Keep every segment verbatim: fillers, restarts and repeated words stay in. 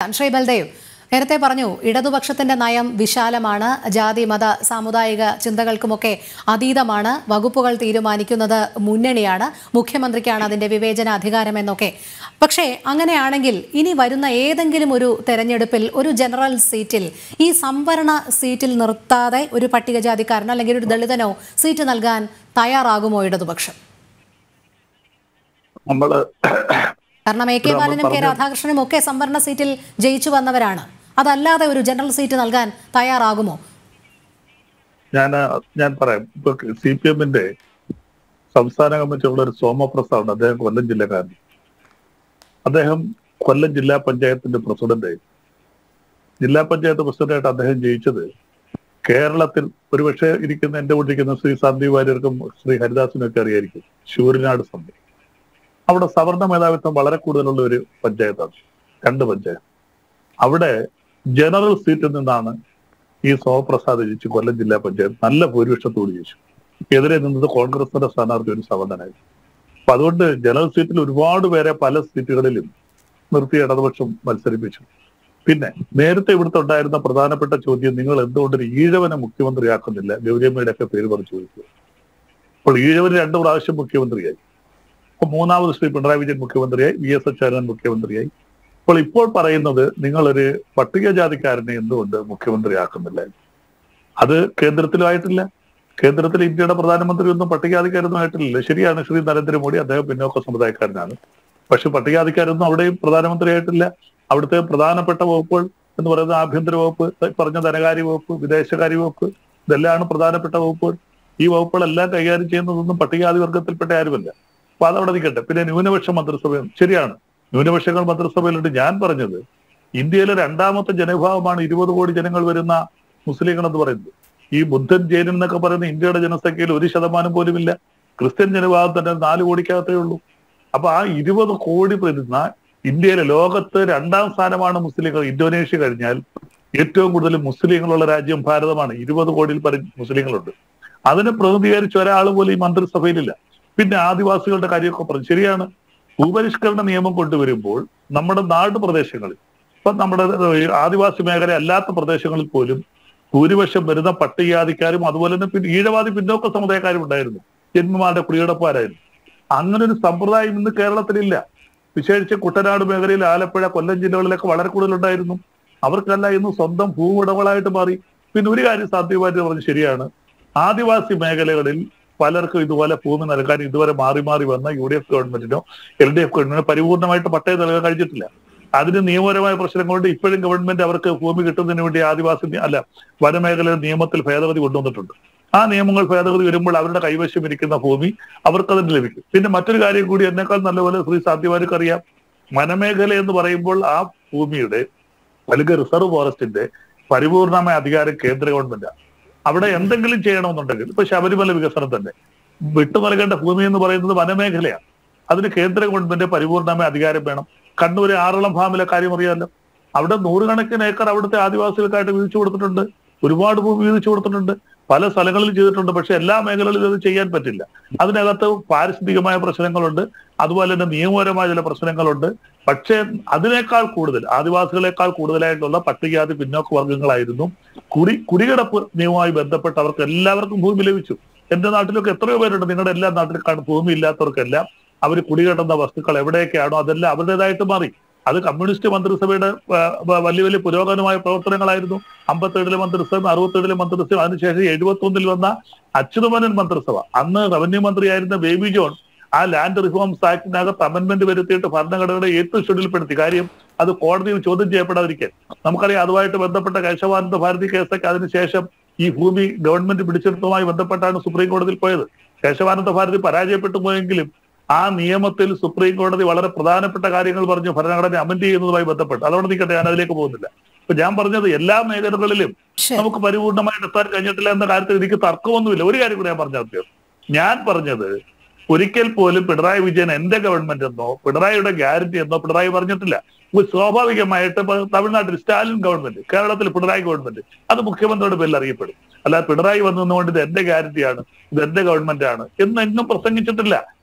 ശ്രീ ബൽദേവ് നേരത്തെ പറഞ്ഞു ഇടതുപക്ഷത്തിന്റെ നയം വിശാലമാണ്, ജാതി മത സാമുദായിക ചിന്തകൾക്കുമൊക്കെ അതീതമാണ്, വകുപ്പുകൾ തീരുമാനിക്കുന്നത് മുന്നണിയാണ്, മുഖ്യമന്ത്രിക്കാണ് അതിന്റെ വിവേചന അധികാരമെന്നൊക്കെ. പക്ഷേ അങ്ങനെയാണെങ്കിൽ ഇനി വരുന്ന ഏതെങ്കിലും ഒരു തെരഞ്ഞെടുപ്പിൽ ഒരു ജനറൽ സീറ്റിൽ ഈ സംവരണ സീറ്റിൽ നിർത്താതെ ഒരു പട്ടികജാതിക്കാരനോ അല്ലെങ്കിൽ ഒരു ദളിതനോ സീറ്റ് നൽകാൻ തയ്യാറാകുമോ ഇടതുപക്ഷം? കാരണം എ കെ ബാലനും കെ രാധാകൃഷ്ണനും ഒക്കെ സംവരണ സീറ്റിൽ ജയിച്ചു വന്നവരാണ്. അതല്ലാതെ ഒരു ജനറൽ സീറ്റ് നൽകാൻ തയ്യാറാകുമോ? ഞാൻ ഞാൻ പറയാം. ഇപ്പൊ സി പി എമ്മിന്റെ സംസ്ഥാന കമ്മിറ്റിയുള്ള ഒരു സോമപ്രസാദ്, അദ്ദേഹം കൊല്ലം ജില്ലക്കാരൻ. അദ്ദേഹം കൊല്ലം ജില്ലാ പഞ്ചായത്തിന്റെ പ്രസിഡന്റായി. ജില്ലാ പഞ്ചായത്ത് പ്രസിഡന്റായിട്ട് അദ്ദേഹം ജയിച്ചത് കേരളത്തിൽ ഒരുപക്ഷെ ഇരിക്കുന്ന എന്റെ കൂടെ ഇരിക്കുന്ന ശ്രീ സന്ദീപ് വാര്യർക്കും ശ്രീ ഹരിദാസിനും ഒക്കെ അറിയായിരിക്കും. ശൂരനാട് സന്ധി, അവിടെ സവർണ മേധാവിത്വം വളരെ കൂടുതലുള്ള ഒരു പഞ്ചായത്താണ്, രണ്ട് പഞ്ചായത്ത്. അവിടെ ജനറൽ സീറ്റിൽ നിന്നാണ് ഈ സോമപ്രസാദ് ജയിച്ചു കൊല്ലം ജില്ലാ പഞ്ചായത്ത് നല്ല ഭൂരിപക്ഷത്തോട് ജയിച്ചു. എതിരെ നിന്നത് കോൺഗ്രസിന്റെ സ്ഥാനാർത്ഥി ഒരു സവർണനായി. അപ്പൊ അതുകൊണ്ട് ജനറൽ സീറ്റിൽ ഒരുപാട് പേരെ പല സീറ്റുകളിലും നിർത്തി ഇടതുപക്ഷം മത്സരിപ്പിച്ചു. പിന്നെ നേരത്തെ ഇവിടുത്തെ ഉണ്ടായിരുന്ന പ്രധാനപ്പെട്ട ചോദ്യം, നിങ്ങൾ എന്തുകൊണ്ട് ഒരു ഈഴവനെ മുഖ്യമന്ത്രിയാക്കുന്നില്ല? ഗൗരിയമ്മയുടെ ഒക്കെ പേര് പറഞ്ഞു ചോദിക്കുക. അപ്പോൾ ഈഴവന് രണ്ടു പ്രാവശ്യം മുഖ്യമന്ത്രിയായി. അപ്പൊ മൂന്നാമത് ശ്രീ പിണറായി വിജയൻ മുഖ്യമന്ത്രിയായി, വി എസ് അച്യുതാനന്ദൻ മുഖ്യമന്ത്രിയായി. അപ്പോൾ ഇപ്പോൾ പറയുന്നത് നിങ്ങളൊരു പട്ടികജാതിക്കാരനെ എന്തുകൊണ്ട് മുഖ്യമന്ത്രിയാക്കുന്നില്ല? അത് കേന്ദ്രത്തിലുമായിട്ടില്ല. കേന്ദ്രത്തിൽ ഇന്ത്യയുടെ പ്രധാനമന്ത്രി ഒന്നും പട്ടികജാതിക്കാരൊന്നും ആയിട്ടില്ല. ശരിയാണ്, ശ്രീ നരേന്ദ്രമോദി അദ്ദേഹം പിന്നോക്ക സമുദായക്കാരനാണ്. പക്ഷെ പട്ടികജാതിക്കാരൊന്നും അവിടെയും പ്രധാനമന്ത്രി ആയിട്ടില്ല. അവിടുത്തെ പ്രധാനപ്പെട്ട വകുപ്പുകൾ എന്ന് പറയുന്നത് ആഭ്യന്തര വകുപ്പ്, പറഞ്ഞ ധനകാര്യ വകുപ്പ്, വിദേശകാര്യ വകുപ്പ്, ഇതെല്ലാമാണ് പ്രധാനപ്പെട്ട വകുപ്പുകൾ. ഈ വകുപ്പുകളെല്ലാം കൈകാര്യം ചെയ്യുന്നതൊന്നും പട്ടികജാതി വർഗത്തിൽപ്പെട്ട ആരുമല്ല. അപ്പൊ അതവിടെ നിൽക്കട്ടെ. പിന്നെ ന്യൂനപക്ഷ മന്ത്രിസഭയും ശരിയാണ്, ന്യൂനപക്ഷങ്ങൾ മന്ത്രിസഭയിലുണ്ട്. ഞാൻ പറഞ്ഞത് ഇന്ത്യയിലെ രണ്ടാമത്തെ ജനവിഭാഗമാണ് ഇരുപത് കോടി ജനങ്ങൾ വരുന്ന മുസ്ലിങ്ങൾ എന്ന് പറയുന്നത്. ഈ ബുദ്ധൻ ജൈനൻ എന്നൊക്കെ പറയുന്ന ഇന്ത്യയുടെ ജനസംഖ്യയിൽ ഒരു ശതമാനം പോലും ഇല്ല. ക്രിസ്ത്യൻ ജനവിഭാഗം തന്നെ നാല് കോടിക്കകത്തേ ഉള്ളൂ. അപ്പൊ ആ ഇരുപത് കോടി വരുന്ന ഇന്ത്യയിലെ ലോകത്ത് രണ്ടാം സ്ഥാനമാണ് മുസ്ലിങ്ങൾ. ഇന്തോനേഷ്യ കഴിഞ്ഞാൽ ഏറ്റവും കൂടുതൽ മുസ്ലിങ്ങളുള്ള രാജ്യം ഭാരതമാണ്. ഇരുപത് കോടിയിൽ പരം മുസ്ലിങ്ങളുണ്ട്. അതിനെ പ്രതിനിധീകരിച്ച ഒരാൾ പോലും ഈ മന്ത്രിസഭയിലില്ല. പിന്നെ ആദിവാസികളുടെ കാര്യമൊക്കെ പറഞ്ഞു. ശരിയാണ്, ഭൂപരിഷ്കരണ നിയമം കൊണ്ടുവരുമ്പോൾ നമ്മുടെ നാട് പ്രദേശങ്ങളിൽ, ഇപ്പൊ നമ്മുടെ ആദിവാസി മേഖല അല്ലാത്ത പ്രദേശങ്ങളിൽ പോലും ഭൂരിപക്ഷം വരുന്ന പട്ടികജാതിക്കാരും അതുപോലെ തന്നെ പിന്നെ ഈഴവാദി പിന്നോക്ക സമുദായക്കാരും ഉണ്ടായിരുന്നു. ജന്മമാരുടെ കുടികിടപ്പാരായിരുന്നു. അങ്ങനെ ഒരു സമ്പ്രദായം ഇന്ന് കേരളത്തിലില്ല. വിശേഷിച്ച് കുട്ടനാട് മേഖലയിൽ, ആലപ്പുഴ, കൊല്ലം ജില്ലകളിലൊക്കെ വളരെ കൂടുതലുണ്ടായിരുന്നു. അവർക്കല്ല ഇന്ന് സ്വന്തം ഭൂവുടമകളായിട്ട് മാറി. പിന്നെ ഒരു കാര്യം സാധ്യമായിട്ട് പറഞ്ഞ് ശരിയാണ്, ആദിവാസി മേഖലകളിൽ പലർക്കും ഇതുപോലെ ഭൂമി നൽകാൻ ഇതുവരെ മാറി മാറി വന്ന യു ഡി എഫ് ഗവൺമെന്റിനോ എൽ ഡി എഫ് ഗവൺമെന്റിനോ പരിപൂർണമായിട്ട് പട്ടയം നൽകാൻ കഴിഞ്ഞിട്ടില്ല. അതിന് നിയമപരമായ പ്രശ്നങ്ങളുണ്ട്. ഇപ്പോഴും ഗവൺമെന്റ് അവർക്ക് ഭൂമി കിട്ടുന്നതിന് വേണ്ടി ആദിവാസി അല്ല വനമേഖലയുടെ നിയമത്തിൽ ഭേദഗതി കൊണ്ടുവന്നിട്ടുണ്ട്. ആ നിയമങ്ങൾ ഭേദഗതി വരുമ്പോൾ അവരുടെ കൈവശം ഇരിക്കുന്ന ഭൂമി അവർക്കതിന് ലഭിക്കും. പിന്നെ മറ്റൊരു കാര്യം കൂടി എന്നെക്കാൾ നല്ലപോലെ ശ്രീ സാധ്യമാർക്ക് അറിയാം. വനമേഖല എന്ന് പറയുമ്പോൾ ആ ഭൂമിയുടെ അല്ലെങ്കിൽ റിസർവ് ഫോറസ്റ്റിന്റെ പരിപൂർണമായ അധികാരം കേന്ദ്ര ഗവൺമെന്റാണ്. അവിടെ എന്തെങ്കിലും ചെയ്യണമെന്നുണ്ടെങ്കിൽ ഇപ്പൊ ശബരിമല വികസനം തന്നെ വിട്ടു നൽകേണ്ട ഭൂമി എന്ന് പറയുന്നത് വനമേഖലയാണ്. അതിന് കേന്ദ്ര ഗവൺമെന്റ് പരിപൂർണമായ അധികാരം വേണം. കണ്ണൂര് ആറളം ഫാമിലെ കാര്യം അറിയാമല്ലോ. അവിടെ നൂറുകണക്കിന് ഏക്കർ അവിടുത്തെ ആദിവാസികൾക്കായിട്ട് വീതിച്ചു കൊടുത്തിട്ടുണ്ട്. ഒരുപാട് ഭൂമി വീതിച്ചു കൊടുത്തിട്ടുണ്ട്. പല സ്ഥലങ്ങളിൽ ചെയ്തിട്ടുണ്ട്. പക്ഷെ എല്ലാ മേഖലകളിലും അത് ചെയ്യാൻ പറ്റില്ല. അതിനകത്ത് പാരിസ്ഥിതികമായ പ്രശ്നങ്ങളുണ്ട്, അതുപോലെ തന്നെ നിയമപരമായ ചില പ്രശ്നങ്ങളുണ്ട്. പക്ഷേ അതിനേക്കാൾ കൂടുതൽ ആദിവാസികളെക്കാൾ കൂടുതലായിട്ടുള്ള പട്ടികജാതി പിന്നോക്ക വർഗങ്ങളായിരുന്നു. കുടി കുടികിടപ്പ് നിയമവുമായി ബന്ധപ്പെട്ട് അവർക്ക് എല്ലാവർക്കും ഭൂമി ലഭിച്ചു. എന്റെ നാട്ടിലൊക്കെ എത്രയോ പേരുണ്ട്. നിങ്ങളുടെ എല്ലാ നാട്ടിൽ ഭൂമി ഇല്ലാത്തവർക്കെല്ലാം അവർ കുടികിടന്ന വസ്തുക്കൾ എവിടെയൊക്കെയാണോ അതെല്ലാം അവരുടേതായിട്ട് മാറി. അത് കമ്മ്യൂണിസ്റ്റ് മന്ത്രിസഭയുടെ വലിയ വലിയ പുരോഗമനമായ പ്രവർത്തനങ്ങളായിരുന്നു. അമ്പത്തേഴിലെ മന്ത്രിസഭ, അറുപത്തേഴിലെ മന്ത്രിസഭ, അതിനുശേഷം എഴുപത്തി ഒന്നിൽ വന്ന അച്യുതമേനോൻ മന്ത്രിസഭ. അന്ന് റവന്യൂ മന്ത്രിയായിരുന്ന ബേബി ജോൺ ആ ലാൻഡ് റിഫോംസ് ആക്ടിനകത്ത് അമെന്റ്മെന്റ് വരുത്തിയിട്ട് ഭരണഘടനയുടെ ഏറ്റവും ഷെഡ്യൂൾപ്പെടുത്തി. കാര്യം അത് കോടതിയിൽ ചോദ്യം ചെയ്യപ്പെടാതിരിക്കാൻ. നമുക്കറിയാം അതുമായിട്ട് ബന്ധപ്പെട്ട കേശവാനന്ദ ഭാരതി കേസൊക്കെ അതിനുശേഷം ഈ ഭൂമി ഗവൺമെന്റ് പിടിച്ചെടുത്തതുമായി ബന്ധപ്പെട്ടാണ് സുപ്രീം കോടതിയിൽ പോയത്. കേശവാനന്ദ ഭാരതി പരാജയപ്പെട്ടു പോയെങ്കിലും ആ നിയമത്തിൽ സുപ്രീം കോടതി വളരെ പ്രധാനപ്പെട്ട കാര്യങ്ങൾ പറഞ്ഞു ഭരണഘടന അമെന്റ് ചെയ്യുന്നതുമായി ബന്ധപ്പെട്ട്. അതോടെ നിൽക്കട്ടെ, ഞാൻ അതിലേക്ക് പോകുന്നില്ല. ഇപ്പൊ ഞാൻ പറഞ്ഞത് എല്ലാ മേഖലകളിലും നമുക്ക് പരിപൂർണമായിട്ട് എത്താൻ കഴിഞ്ഞിട്ടില്ല എന്ന കാര്യത്തിൽ എനിക്ക് തർക്കമൊന്നുമില്ല. ഒരു കാര്യം കൂടി ഞാൻ പറഞ്ഞ ഞാൻ പറഞ്ഞത് ഒരിക്കൽ പോലും പിണറായി വിജയൻ എന്റെ ഗവൺമെന്റ് എന്നോ പിണറായിയുടെ ഗ്യാരണ്ടി എന്നോ പിണറായി പറഞ്ഞിട്ടില്ല. സ്വാഭാവികമായിട്ട് തമിഴ്നാട്ടിൽ സ്റ്റാലിൻ ഗവൺമെന്റ്, കേരളത്തിൽ പിണറായി ഗവൺമെന്റ്, അത് മുഖ്യമന്ത്രിയുടെ പേരിൽ അറിയപ്പെടും. അല്ലാതെ പിണറായി വന്നു നിന്നുകൊണ്ട് ഇത് എന്റെ ഗ്യാരണ്ടിയാണ്, ഇത് എന്റെ ഗവൺമെന്റ് ആണ് എന്നെങ്ങും പ്രസംഗിച്ചിട്ടില്ല.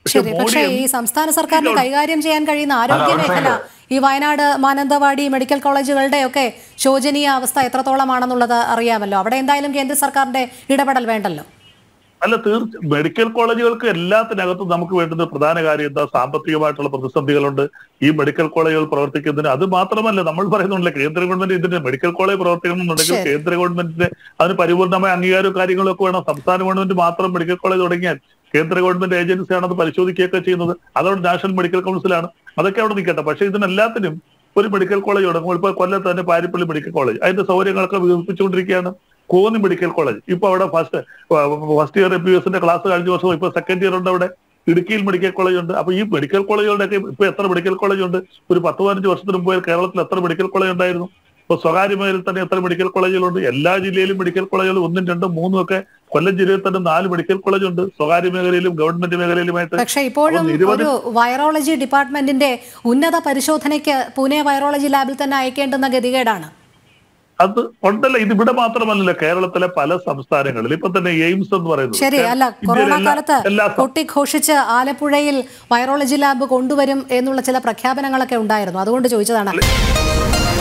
ശരി, പക്ഷേ ഈ സംസ്ഥാന സർക്കാരിന് കൈകാര്യം ചെയ്യാൻ കഴിയുന്ന ആരോഗ്യ മേഖല ഈ വയനാട് മാനന്തവാടി മെഡിക്കൽ കോളേജുകളുടെ ഒക്കെ ശോചനീയ അവസ്ഥ എത്രത്തോളമാണെന്നുള്ളത് അറിയാമല്ലോ. അവിടെ എന്തായാലും കേന്ദ്ര സർക്കാരിന്റെ ഇടപെടൽ വേണ്ടല്ലോ. അല്ല, തീർച്ച മെഡിക്കൽ കോളേജുകൾക്ക് എല്ലാത്തിനകത്തും നമുക്ക് വേണ്ടുന്ന പ്രധാന കാര്യം എന്താ? സാമ്പത്തികമായിട്ടുള്ള പ്രതിസന്ധികളുണ്ട് ഈ മെഡിക്കൽ കോളേജുകൾ പ്രവർത്തിക്കുന്നതിന്. അത് മാത്രമല്ല, നമ്മൾ പറയുന്നുണ്ടല്ലോ കേന്ദ്ര ഗവൺമെന്റ് ഇതിന്റെ മെഡിക്കൽ കോളേജ് പ്രവർത്തിക്കണമെന്നുണ്ടെങ്കിൽ കേന്ദ്ര ഗവൺമെന്റിന്റെ അതിന് പരിപൂർണമായ അംഗീകാരവും കാര്യങ്ങളൊക്കെ വേണം. സംസ്ഥാന ഗവൺമെന്റ് മാത്രം മെഡിക്കൽ കോളേജ് തുടങ്ങിയാൽ കേന്ദ്ര ഗവൺമെന്റ് ഏജൻസിയാണ് അത് പരിശോധിക്കുകയൊക്കെ ചെയ്യുന്നത്. അതോടെ നാഷണൽ മെഡിക്കൽ കൗൺസിലാണ്. അതൊക്കെ അവിടെ നിൽക്കട്ടെ. പക്ഷേ ഇതിനെല്ലാത്തിനും ഒരു മെഡിക്കൽ കോളേജ് തുടങ്ങുമ്പോൾ ഇപ്പോൾ കൊല്ലത്ത് തന്നെ പാരിപ്പള്ളി മെഡിക്കൽ കോളേജ് അതിന്റെ സൗകര്യങ്ങളൊക്കെ വികസിപ്പിച്ചുകൊണ്ടിരിക്കുകയാണ്. കോന്നി മെഡിക്കൽ കോളേജ് ഇപ്പൊ അവിടെ first first year M B എസിന്റെ ക്ലാസ് കഴിഞ്ഞ വർഷം ഇപ്പൊ സെക്കൻഡ് ഇയർ ഉണ്ട് അവിടെ. ഇടുക്കിയിൽ മെഡിക്കൽ കോളേജ് ഉണ്ട്. അപ്പൊ ഈ മെഡിക്കൽ കോളേജുകളുടെയൊക്കെ ഇപ്പൊ എത്ര മെഡിക്കൽ കോളേജ് ഉണ്ട്? ഒരു പത്ത് പതിനഞ്ച് വർഷത്തിന് മുമ്പ് കേരളത്തിൽ എത്ര മെഡിക്കൽ കോളേജ് ഉണ്ടായിരുന്നു? ഇപ്പൊ സ്വകാര്യ മേഖലയിൽ തന്നെ എത്ര മെഡിക്കൽ കോളേജുകളുണ്ട്? എല്ലാ ജില്ലയിലും മെഡിക്കൽ കോളേജുകൾ ഒന്നും രണ്ടും മൂന്നും ഒക്കെ. കൊല്ലം ജില്ലയിൽ തന്നെ നാല് മെഡിക്കൽ കോളേജ് ഉണ്ട്, സ്വകാര്യ മേഖലയിലും ഗവൺമെന്റ് മേഖലയിലുമായിട്ട്. പക്ഷേ ഇപ്പോഴും ഒരു വൈറോളജി ഡിപ്പാർട്ട്മെന്റിന്റെ ഉന്നത പരിശോധനയ്ക്ക് പൂനെ വൈറോളജി ലാബിൽ തന്നെ അയക്കേണ്ടുന്ന ഗതികേടാണ്. അത് ഉണ്ടല്ലോ. ഇത് ഇവിടെ മാത്രമല്ലല്ലോ, കേരളത്തിലെ പല സംസ്ഥാനങ്ങളിൽ ഇപ്പൊ തന്നെ എയിംസ് എന്ന് പറയുന്നത്. ശരി, അല്ല കൊറോണ കാലത്ത് കൊട്ടിഘോഷിച്ച് ആലപ്പുഴയിൽ വൈറോളജി ലാബ് കൊണ്ടുവരും എന്നുള്ള ചില പ്രഖ്യാപനങ്ങളൊക്കെ ഉണ്ടായിരുന്നു. അതുകൊണ്ട് ചോദിച്ചതാണ്.